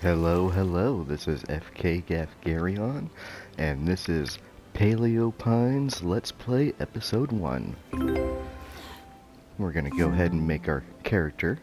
Hello, hello, this is FK Gafgarion, and this is Paleo Pines Let's Play Episode 1. We're gonna go ahead and make our character.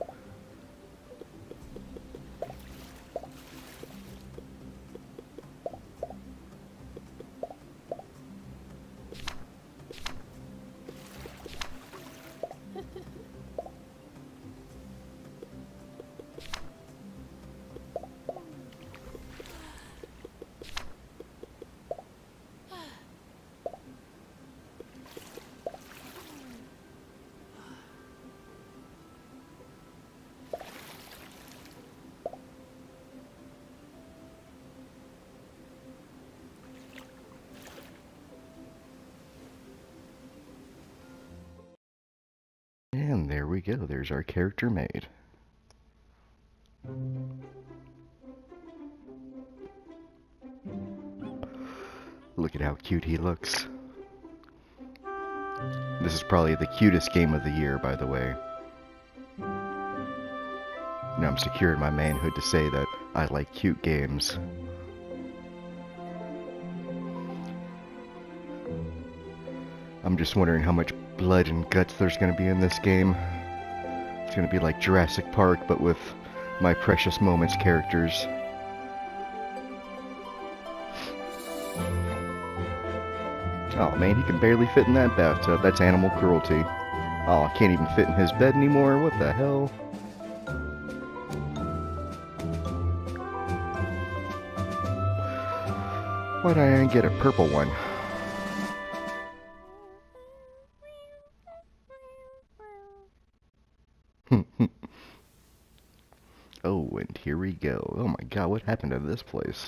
And there we go, there's our character made. Look at how cute he looks. This is probably the cutest game of the year, by the way. Now I'm secure in my manhood to say that I like cute games. I'm just wondering how much blood and guts there's gonna be in this game. It's gonna be like Jurassic Park, but with my Precious Moments characters. Oh man, he can barely fit in that bathtub. That's animal cruelty. Oh, I can't even fit in his bed anymore. What the hell? Why'd I get a purple one? Oh, and here we go. Oh my god, what happened to this place?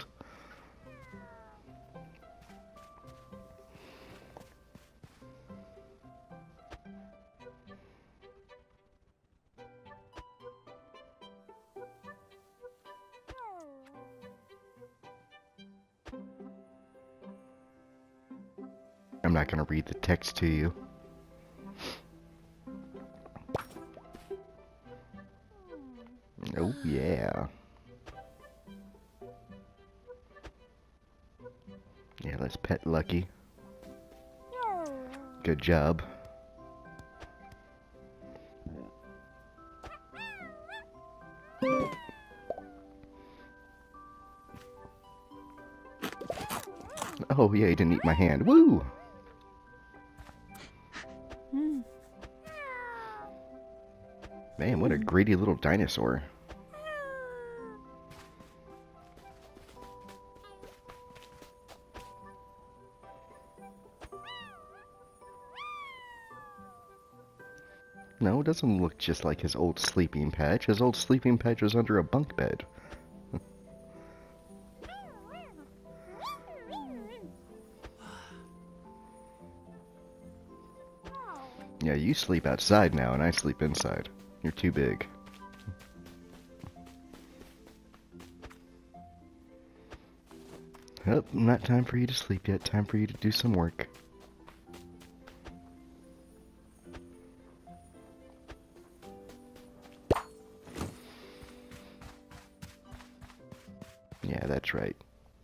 I'm not gonna read the text to you. Oh yeah. Yeah, let's pet Lucky. Good job. Oh yeah, he didn't eat my hand. Woo! Man, what a greedy little dinosaur. No, it doesn't look just like his old sleeping patch. His old sleeping patch was under a bunk bed. Yeah, you sleep outside now and I sleep inside. You're too big. Oh, not time for you to sleep yet. Time for you to do some work. Yeah, that's right.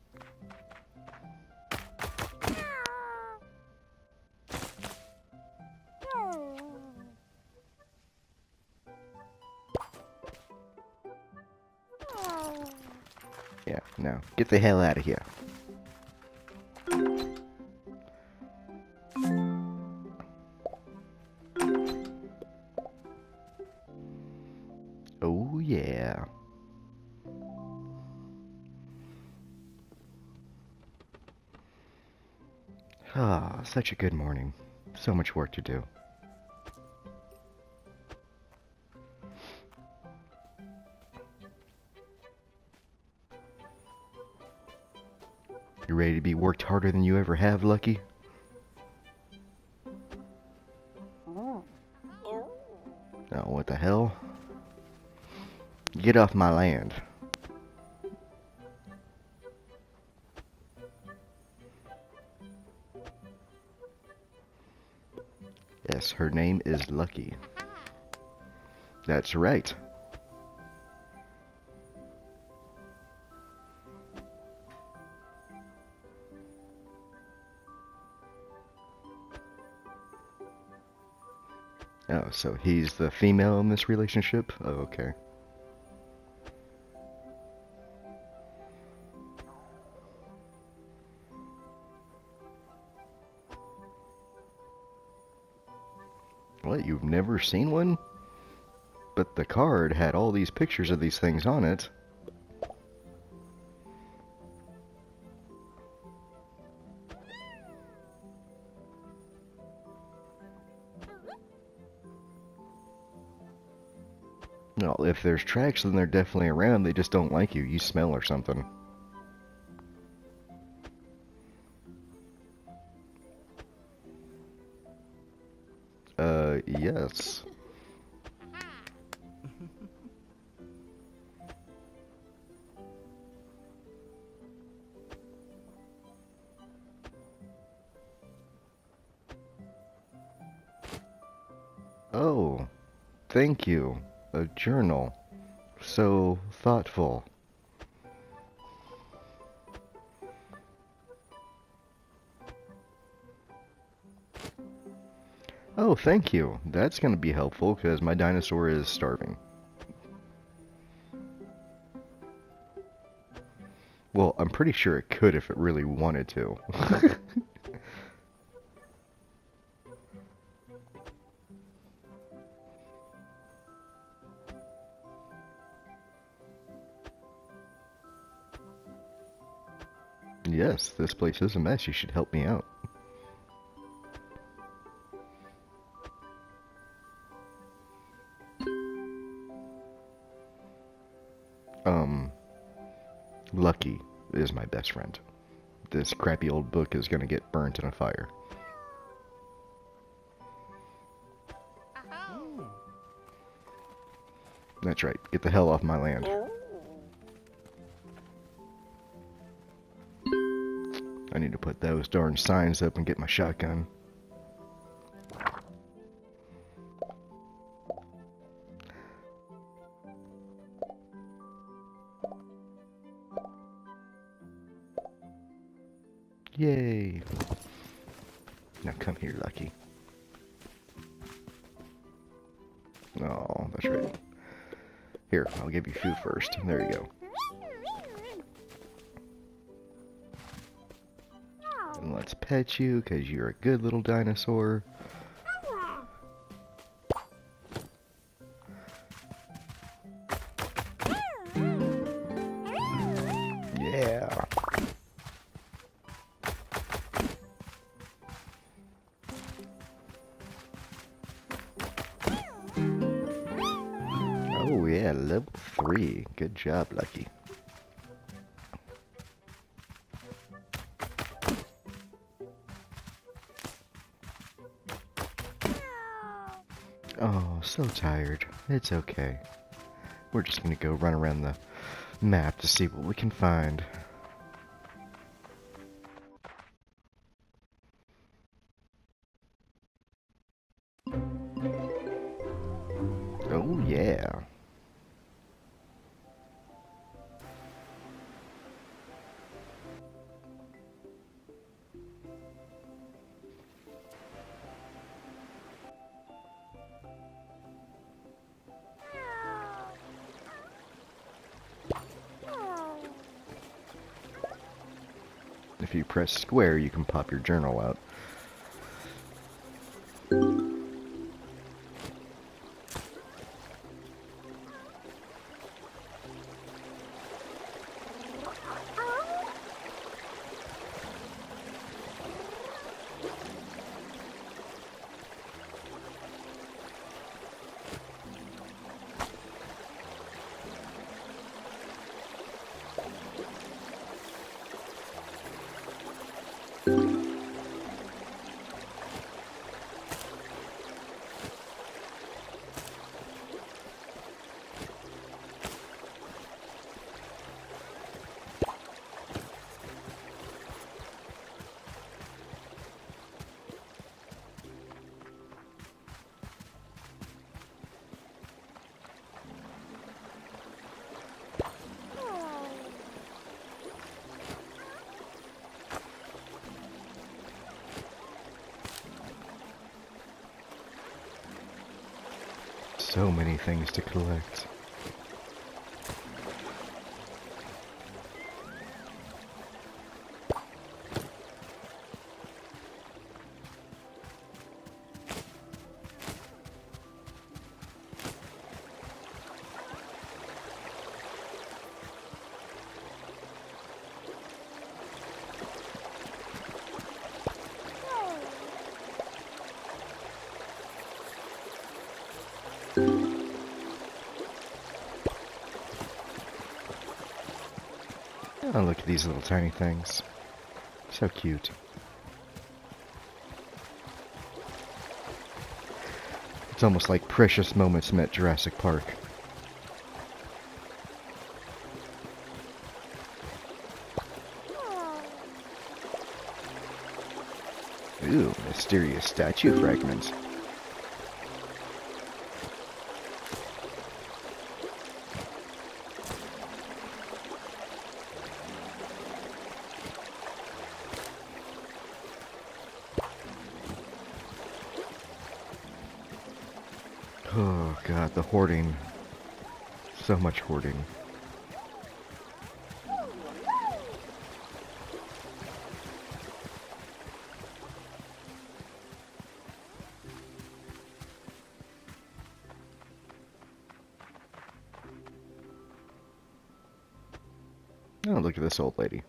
Yeah, now, get the hell out of here. Oh, yeah. Ah, such a good morning. So much work to do. You ready to be worked harder than you ever have, Lucky? Oh, what the hell? Get off my land. Yes, her name is Lucky. That's right. Oh, so he's the female in this relationship? Oh, okay. What, you've never seen one? But the card had all these pictures of these things on it. No, if there's tracks, then they're definitely around. They just don't like you. You smell or something. Yes. Oh, thank you. A journal. So thoughtful. Oh, thank you. That's going to be helpful because my dinosaur is starving. Well, I'm pretty sure it could if it really wanted to. Yes, this place is a mess. You should help me out. Lucky is my best friend. This crappy old book is gonna get burnt in a fire. That's right. Get the hell off my land. I need to put those darn signs up and get my shotgun. Yay! Now come here, Lucky. Oh, that's right. Here, I'll give you food first. There you go. And let's pet you, because you're a good little dinosaur. Yeah! Oh yeah, level 3. Good job, Lucky. Oh, so tired. It's okay. We're just gonna go run around the map to see what we can find. Oh yeah. If you press square, you can pop your journal out. so many things to collect. Oh, look at these little tiny things. So cute. It's almost like precious moments met Jurassic Park. Ooh, mysterious statue fragments. Oh god, the hoarding. So much hoarding. Oh, look at this old lady.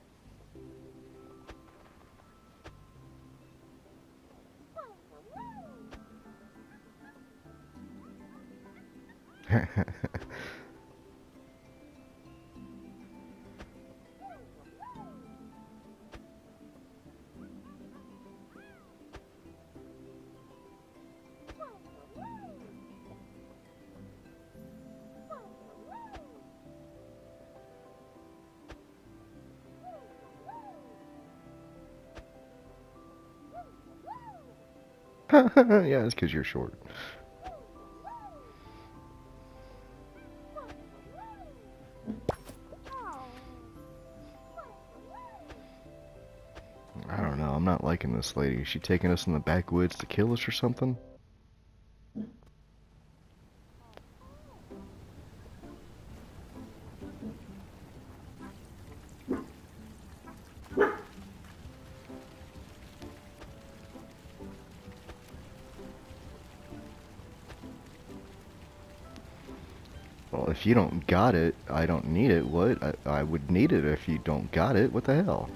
Yeah, it's because you're short. I don't know, I'm not liking this lady. Is she taking us in the backwoods to kill us or something? Well, if you don't got it, I don't need it. What? I would need it if you don't got it. What the hell?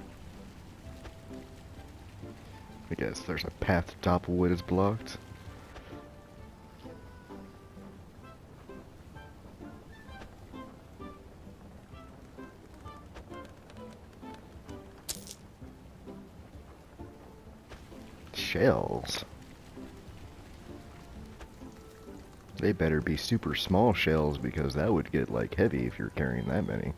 I guess there's a path to Doppelwood is blocked. Shells. They better be super small shells because that would get like heavy if you're carrying that many.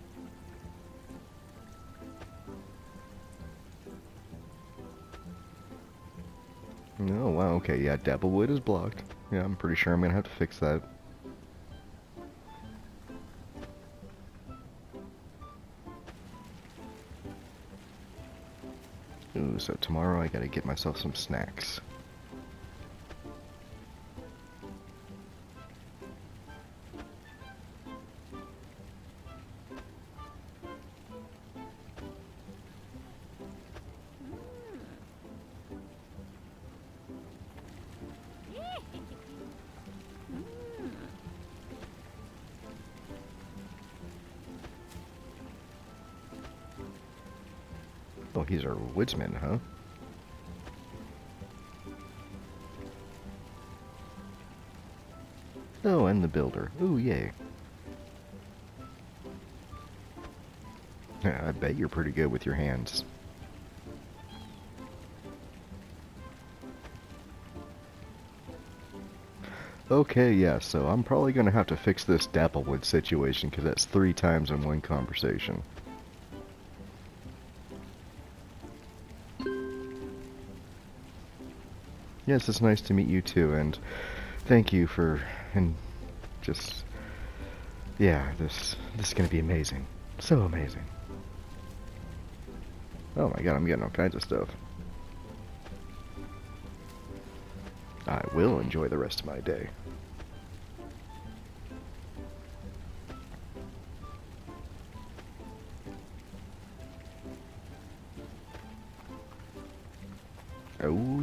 Oh wow, okay, yeah, Dapplewood is blocked. Yeah, I'm pretty sure I'm gonna have to fix that. Ooh, so tomorrow I gotta get myself some snacks. Oh, he's our woodsman, huh? Oh, and the builder. Ooh, yay. Yeah, I bet you're pretty good with your hands. Okay, yeah, so I'm probably gonna have to fix this Dapplewood situation, because that's 3 times in one conversation. Yes, it's nice to meet you too, and thank you for, and just, yeah, this is gonna be amazing. So amazing. Oh my god, I'm getting all kinds of stuff. I will enjoy the rest of my day.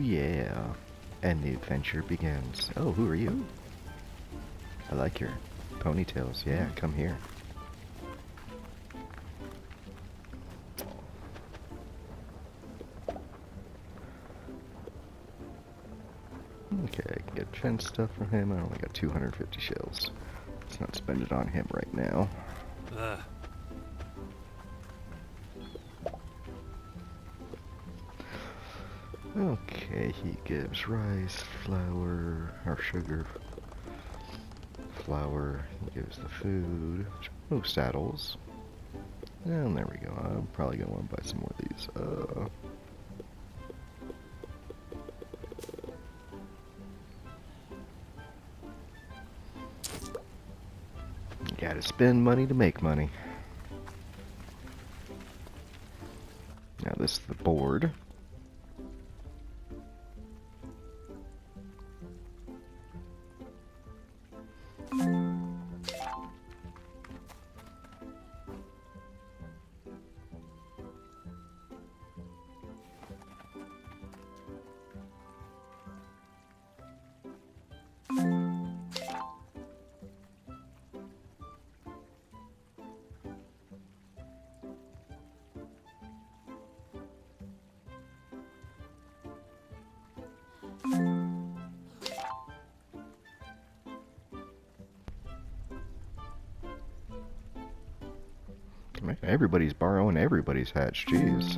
yeah. And the adventure begins. Oh, who are you? I like your ponytails. Yeah, come here. Okay, I can get fence stuff for him. I only got 250 shells. Let's not spend it on him right now. Okay, he gives rice, flour, or sugar, flour. He gives the food. Oh, saddles. And there we go. I'm probably gonna want to buy some more of these. You gotta spend money to make money. Now this is the board. Man, everybody's borrowing everybody's hatch, jeez.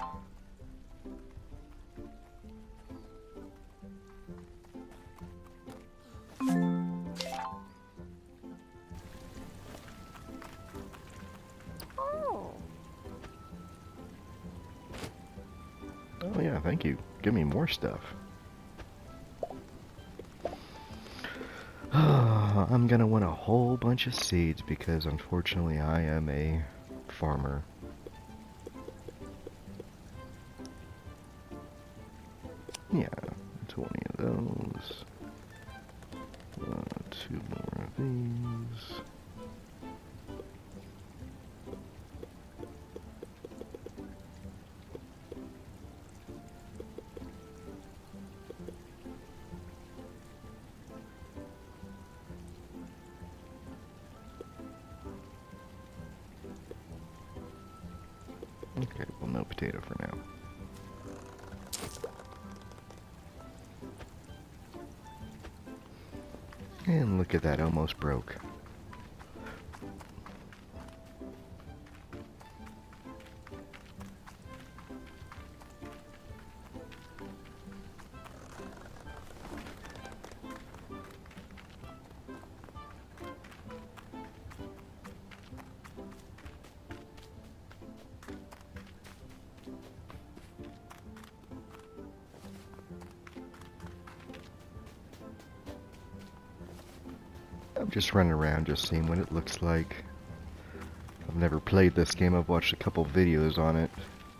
Oh yeah, thank you. Give me more stuff. I'm gonna want a whole bunch of seeds because unfortunately I am a farmer. Yeah, 20 of those. 2 more of these. Okay, well, no potato for now. And look at that, almost broke. I'm just running around just seeing what it looks like. I've never played this game, I've watched a couple videos on it.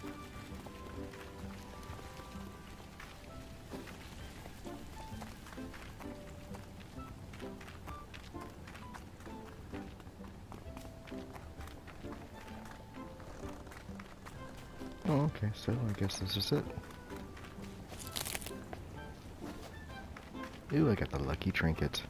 Oh, okay, so I guess this is it. Ooh, I got the lucky trinket.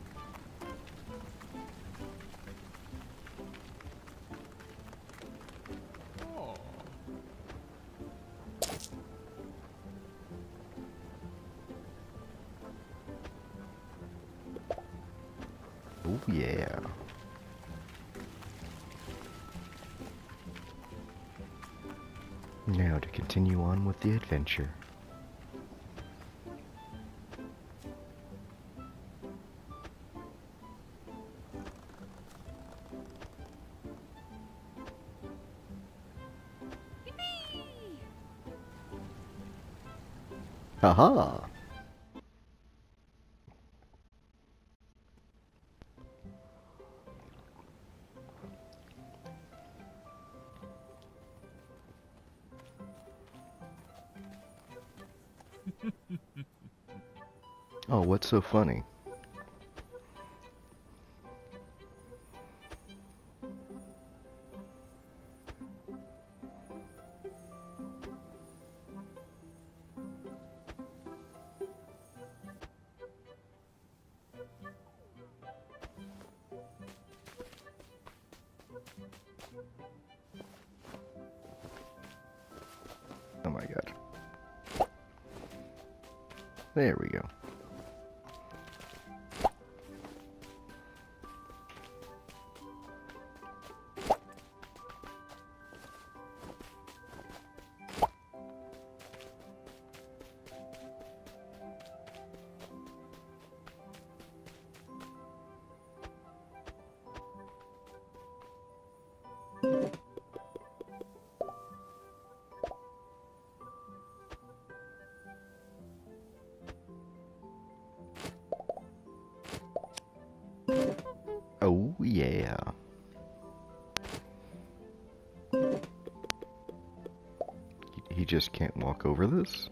Oh yeah. Now to continue on with the adventure. Haha! Oh, what's so funny? Oh my god. There we go. Oh yeah. He just can't walk over this?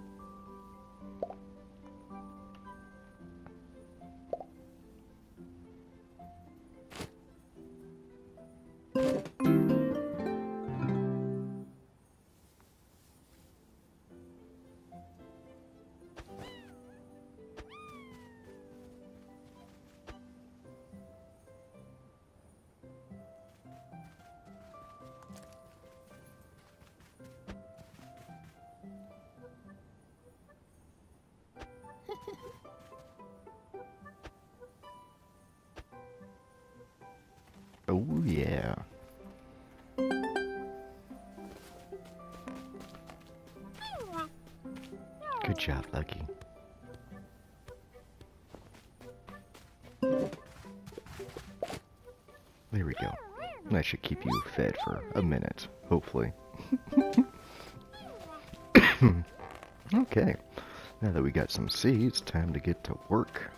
Oh yeah. Good job, Lucky. There we go. That should keep you fed for a minute, hopefully. Okay, now that we got some seeds, time to get to work.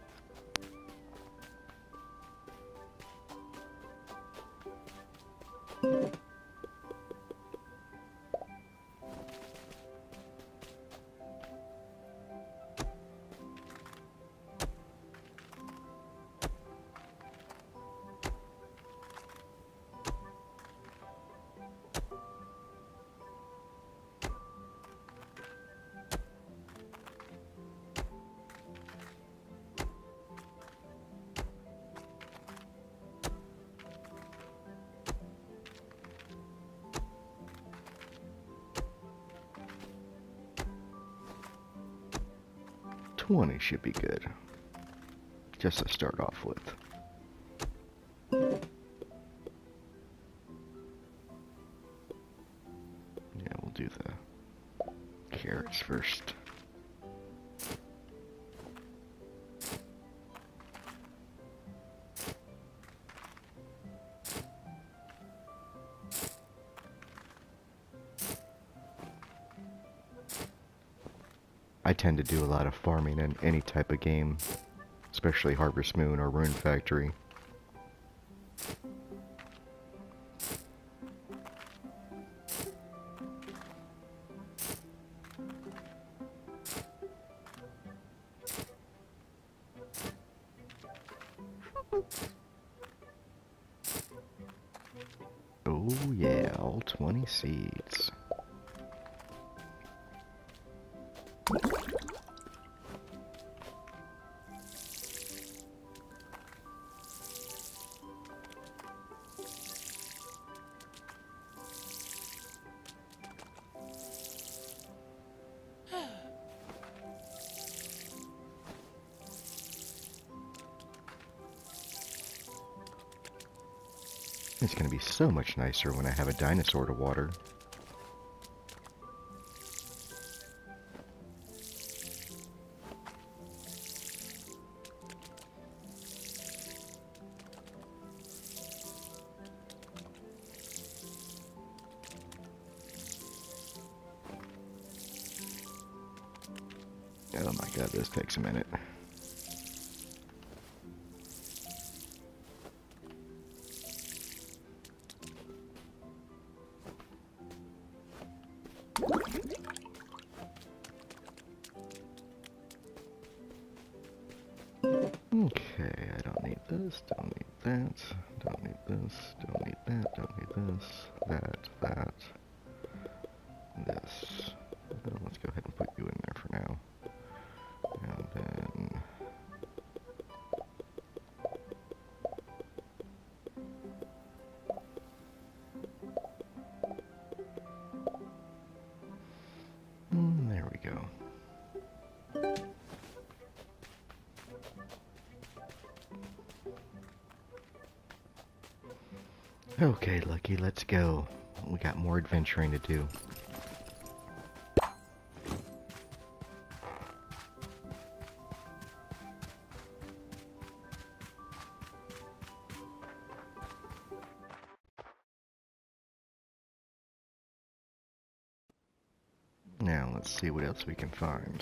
$20 should be good, just to start off with. Yeah, we'll do the carrots first. I tend to do a lot of farming in any type of game, especially Harvest Moon or Rune Factory. Oh yeah, all 20 seeds. It's gonna be so much nicer when I have a dinosaur to water. Oh my god, this takes a minute. Okay, I don't need this, don't need that, don't need this, don't need that, don't need this, that, this. Let's go ahead and put you in there for now. And then... Okay, Lucky, let's go. We got more adventuring to do. Now, let's see what else we can find.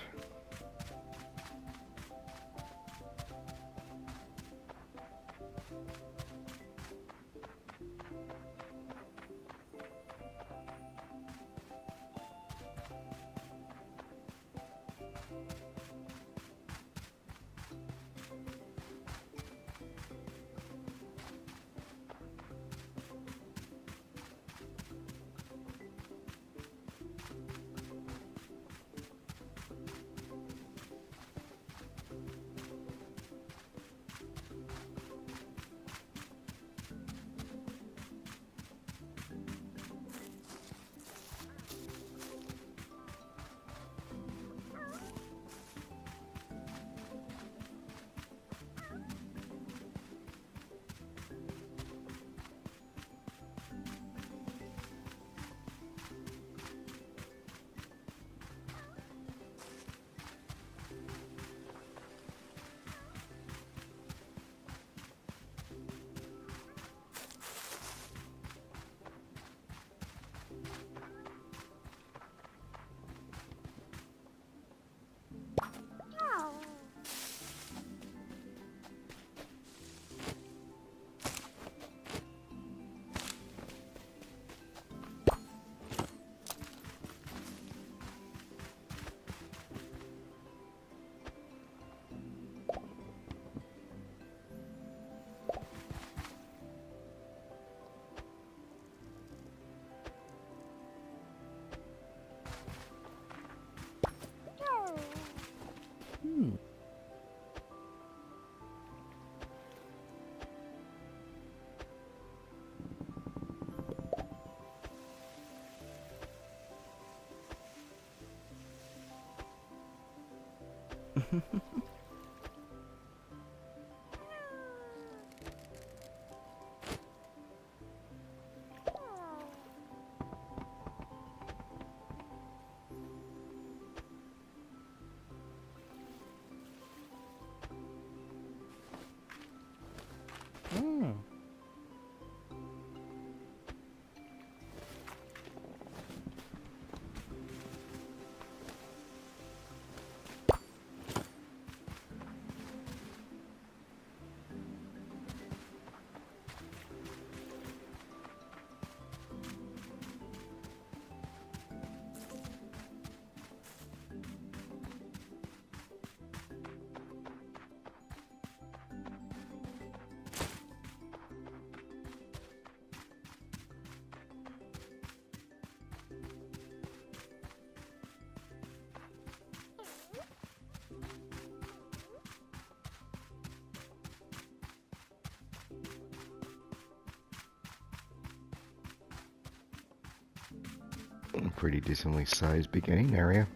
Pretty decently sized beginning area.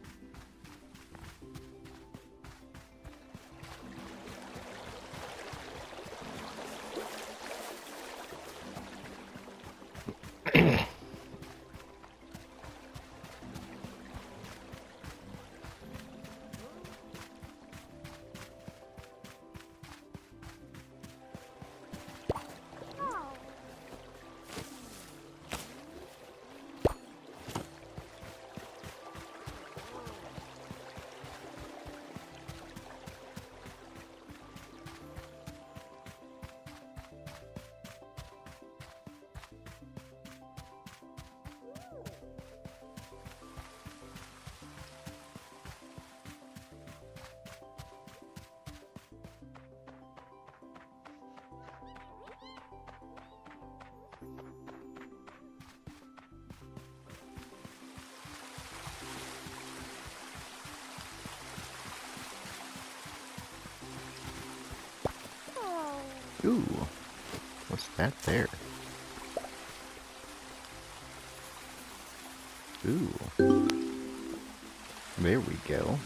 Ooh, what's that there? Ooh, there we go.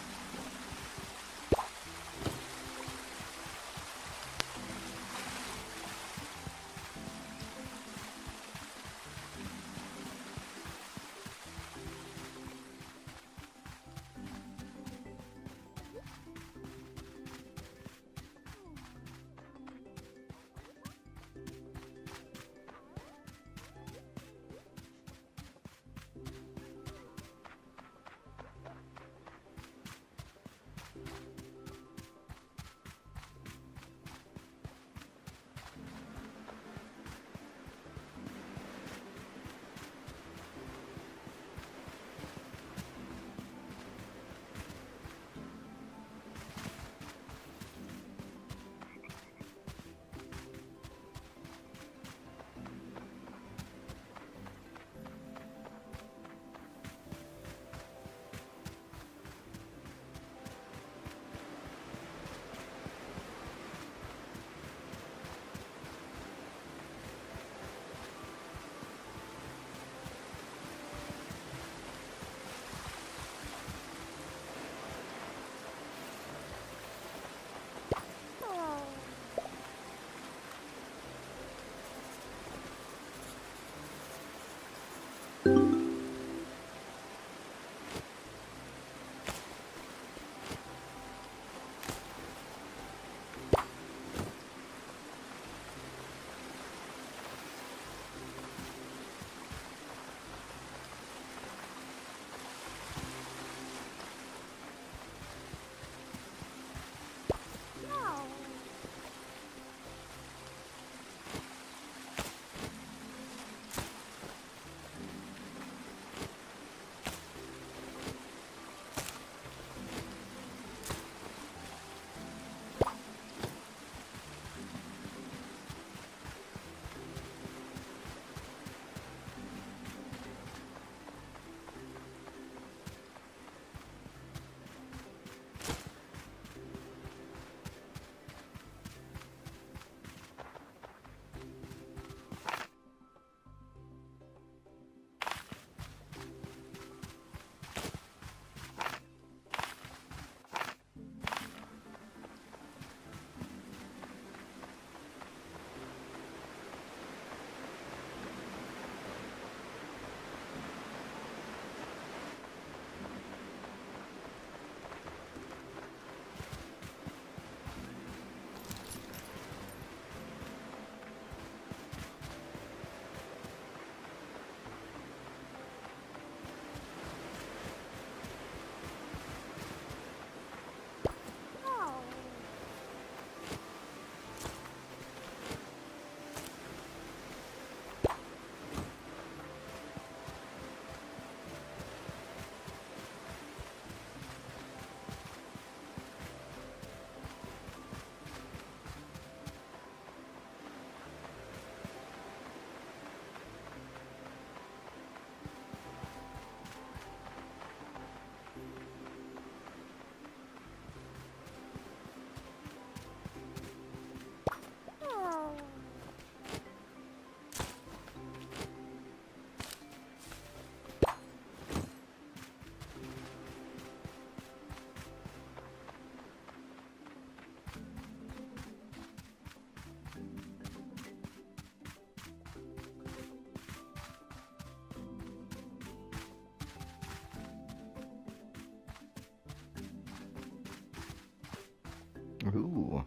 Ooh.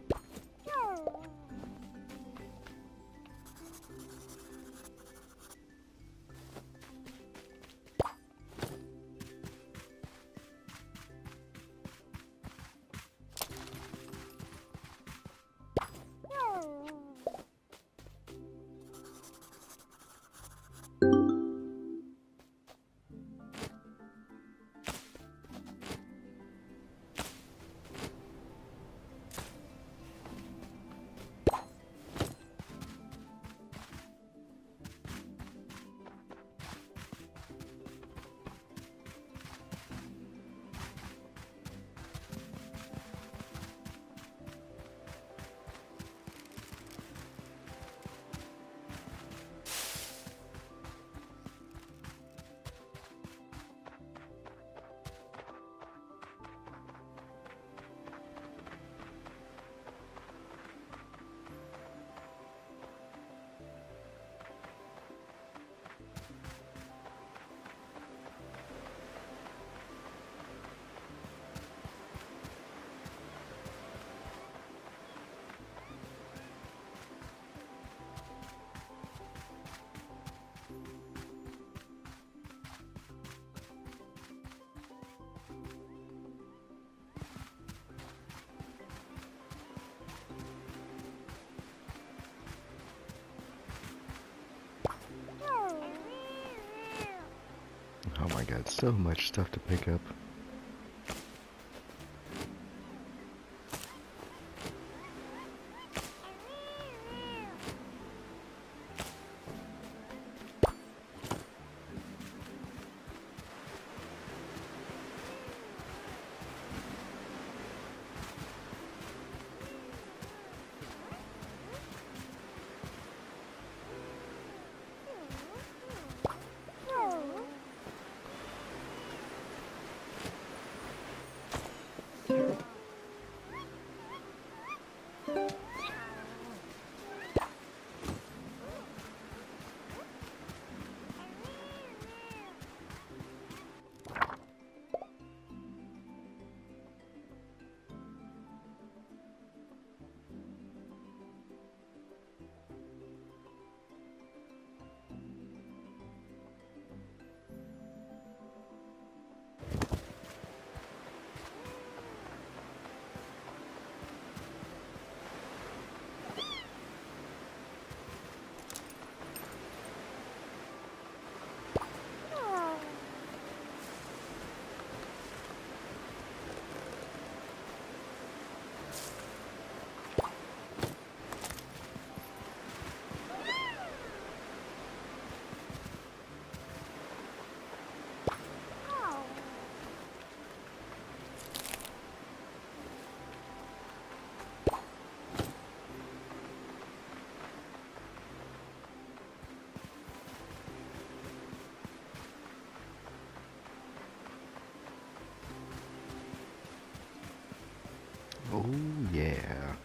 Oh my god, so much stuff to pick up. Oh yeah.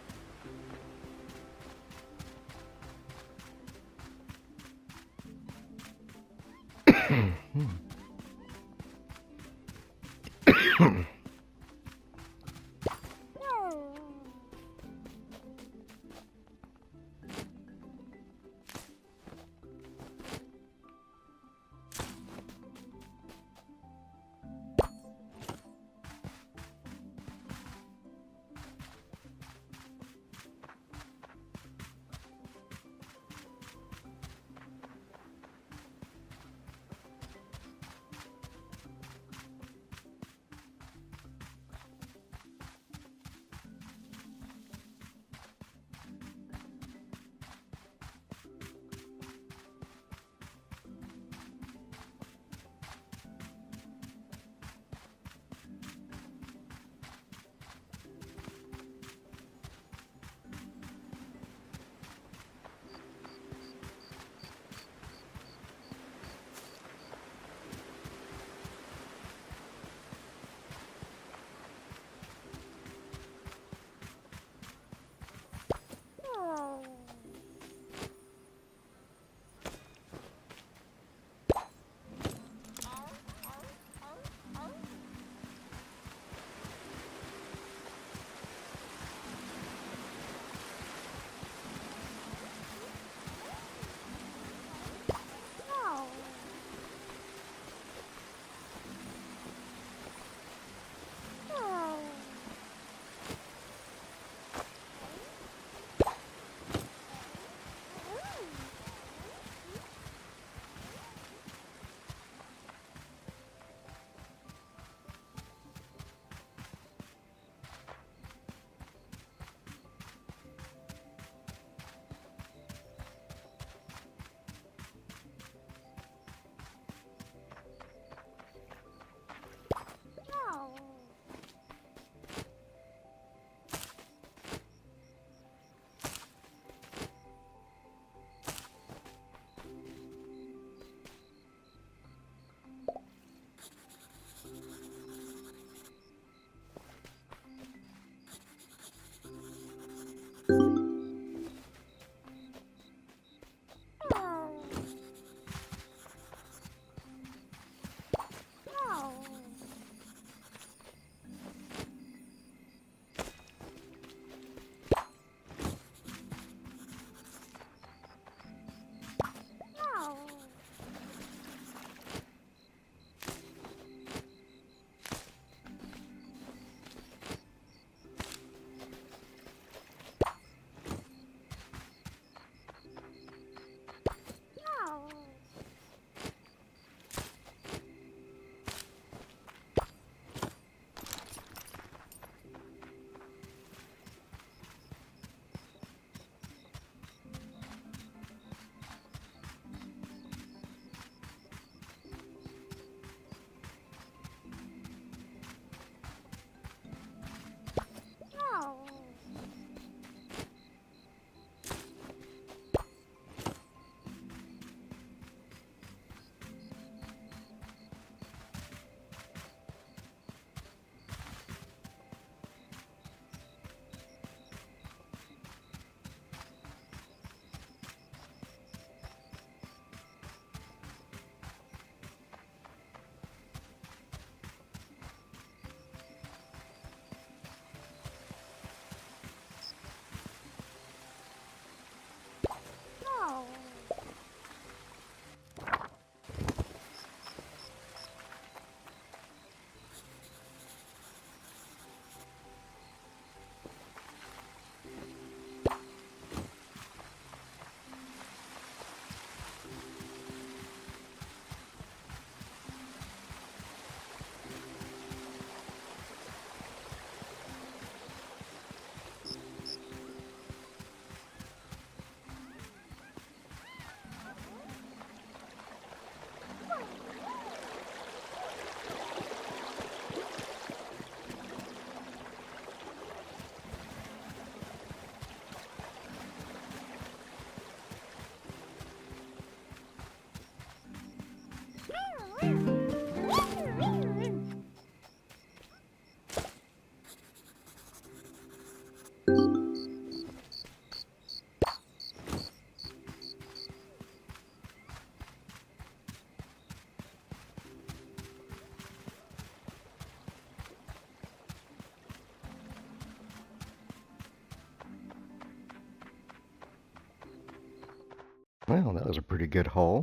Well, that was a pretty good haul.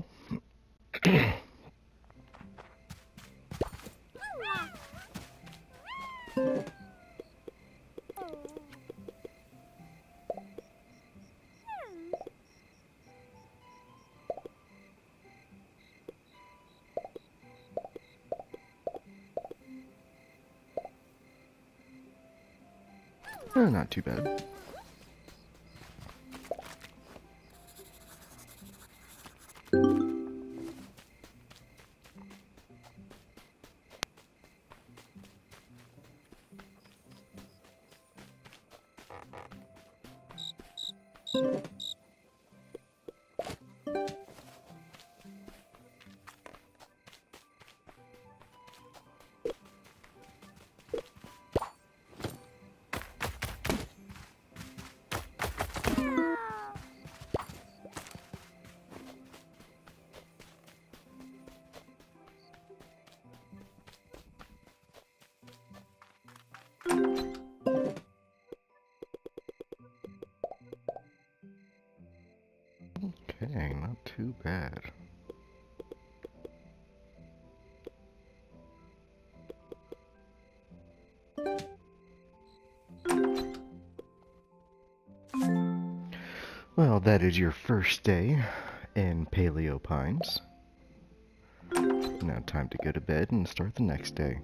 Not too bad. Okay, not too bad. Well, that is your first day in Paleo Pines. Now time to go to bed and start the next day.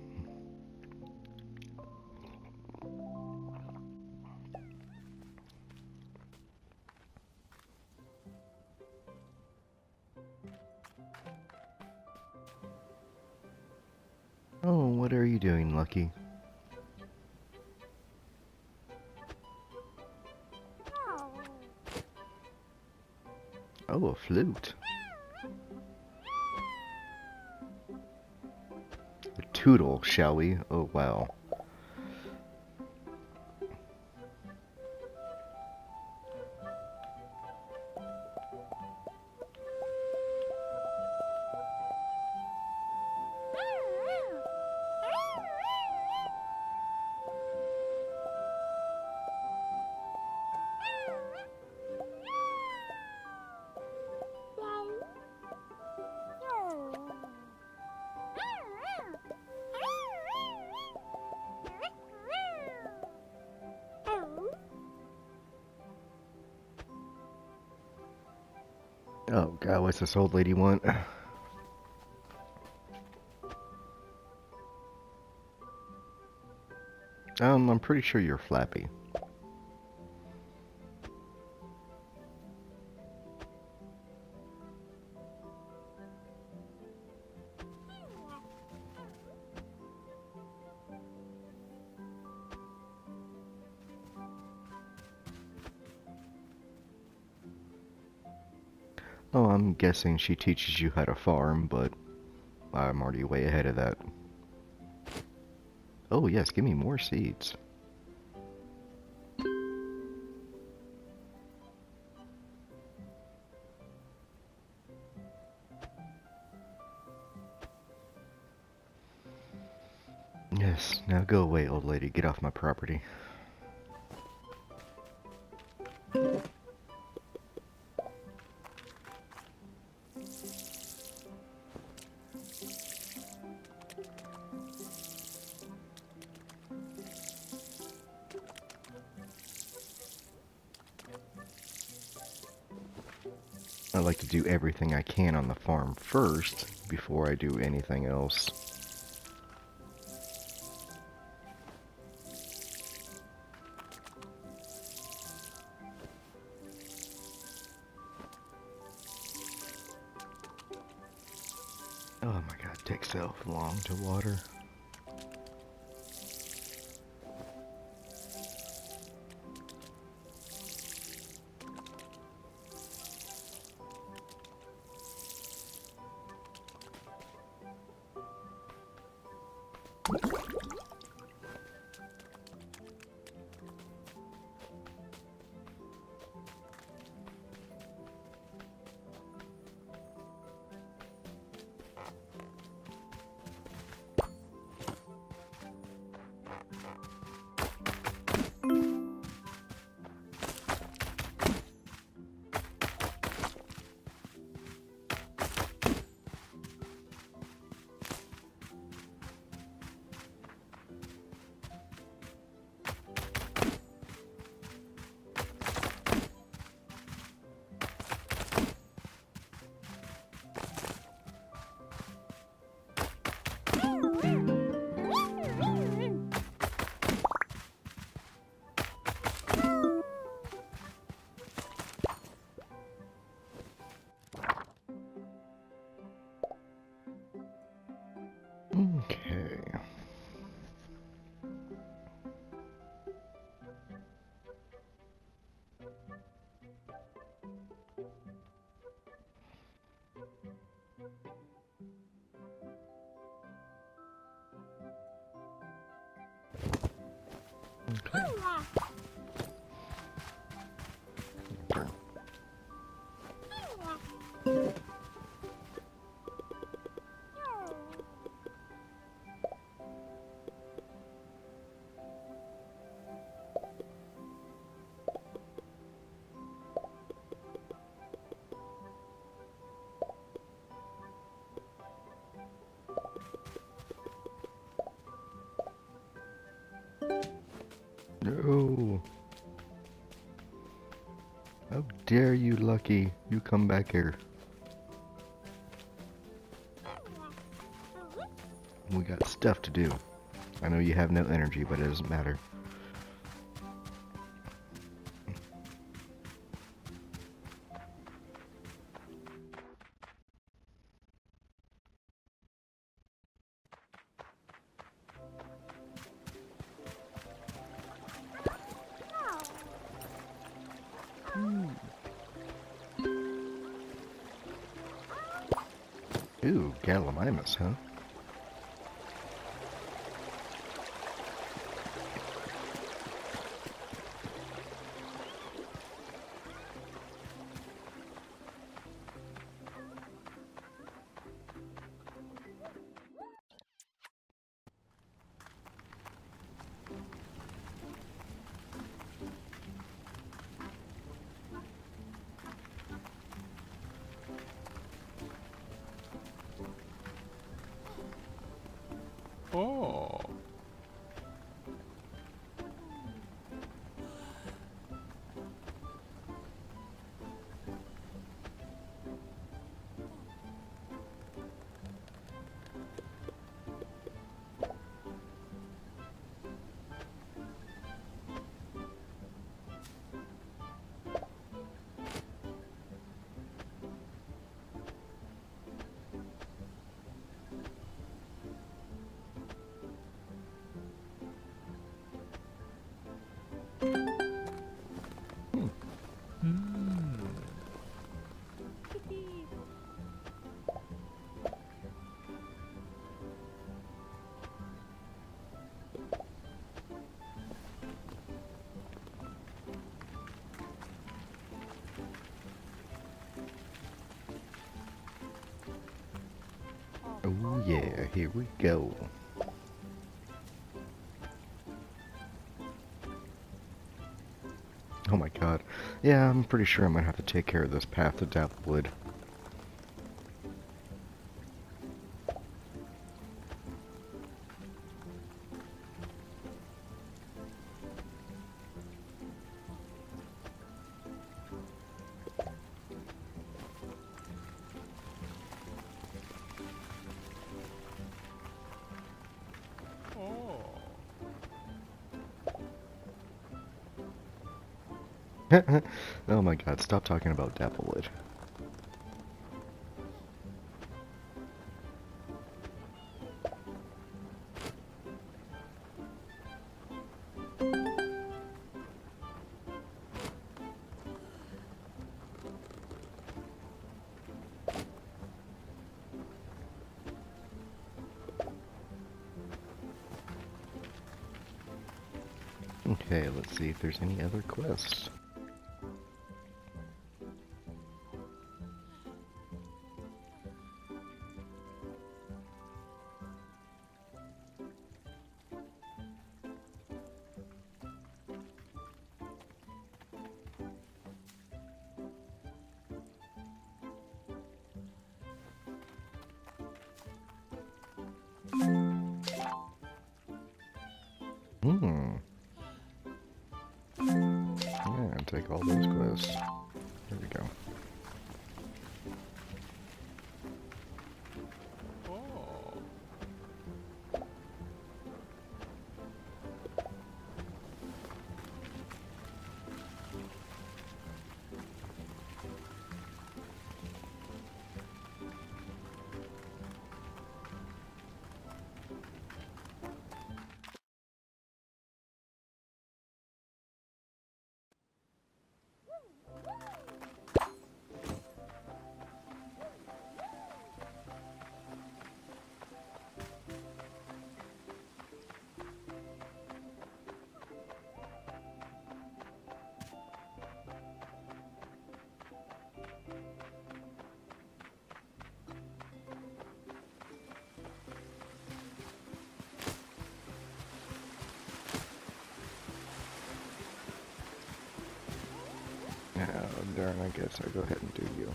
Oh, what are you doing, Lucky? Oh, a flute. A tootle, shall we? Oh, wow. Oh god, what's this old lady want? I'm pretty sure you're Flappy. Oh, I'm guessing she teaches you how to farm, but I'm already way ahead of that. Oh yes, give me more seeds. Yes, now go away, old lady. Get off my property. I like to do everything I can on the farm first before I do anything else. Oh my god, it takes so long to water. Okay. No. How dare you, Lucky? You come back here. We got stuff to do. I know you have no energy, but it doesn't matter. Ooh, Gallimimus, huh? Oh. Oh yeah, here we go. Oh my god. Yeah, I'm pretty sure I'm gonna have to take care of this path to Dapplewood. Oh my god, stop talking about Dapplewood. Okay, let's see if there's any other quests. Hmm. Yeah, take all those quests. There we go. guess I'll go ahead and do you.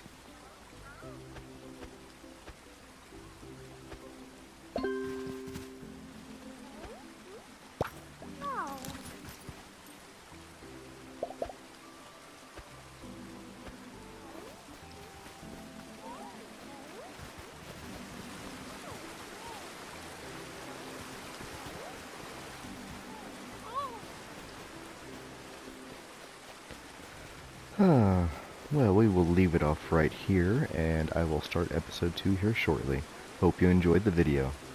Well, we will leave it off right here, and I will start episode 2 here shortly. Hope you enjoyed the video.